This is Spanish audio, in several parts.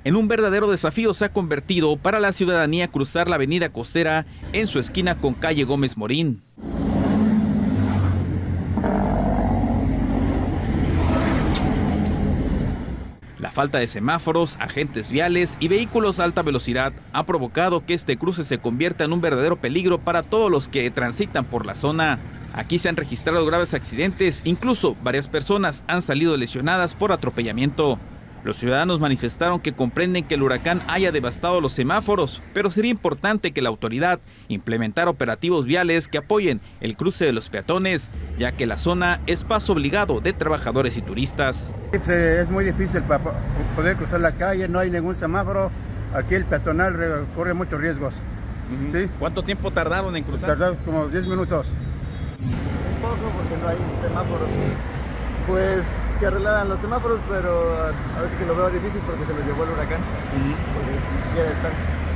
En un verdadero desafío se ha convertido para la ciudadanía cruzar la avenida costera en su esquina con calle Gómez Morín. La falta de semáforos, agentes viales y vehículos a alta velocidad ha provocado que este cruce se convierta en un verdadero peligro para todos los que transitan por la zona. Aquí se han registrado graves accidentes, incluso varias personas han salido lesionadas por atropellamiento. Los ciudadanos manifestaron que comprenden que el huracán haya devastado los semáforos, pero sería importante que la autoridad implementara operativos viales que apoyen el cruce de los peatones, ya que la zona es paso obligado de trabajadores y turistas. Es muy difícil para poder cruzar la calle, no hay ningún semáforo, aquí el peatonal corre muchos riesgos. ¿Sí? ¿Cuánto tiempo tardaron en cruzar? Tardaron como 10 minutos. Un poco porque no hay semáforos. Pues que arreglaran los semáforos, pero a veces que lo veo difícil porque se lo llevó el huracán. Porque ni siquiera están.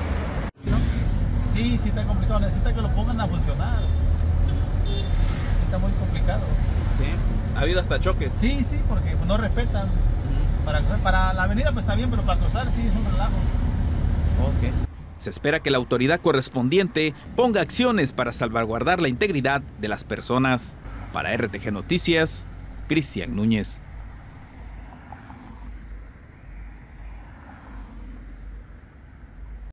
Sí, sí está complicado, necesita que lo pongan a funcionar. Está muy complicado. Sí, ha habido hasta choques. Sí, porque no respetan. Para la avenida pues está bien, pero para cruzar sí es un relajo. Okay. Se espera que la autoridad correspondiente ponga acciones para salvaguardar la integridad de las personas. Para RTG Noticias, Cristian Núñez.